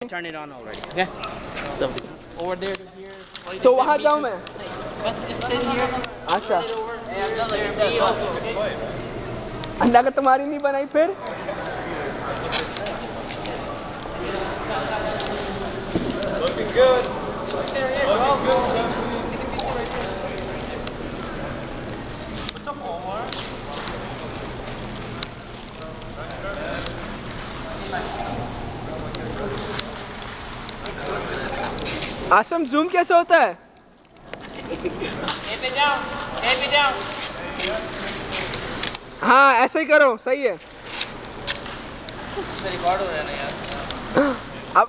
Turn it on already. Okay. So over there to here. तो वहाँ जाऊँ मैं? Just sit here. अच्छा। अंडा का तुम्हारी नहीं बनाई फिर? Looking good. Looking good. What's up, Omar? Awesome zoom कैसे होता है? हाँ ऐसे ही करो, सही है। रिकॉर्ड हो रहा है ना यार। अब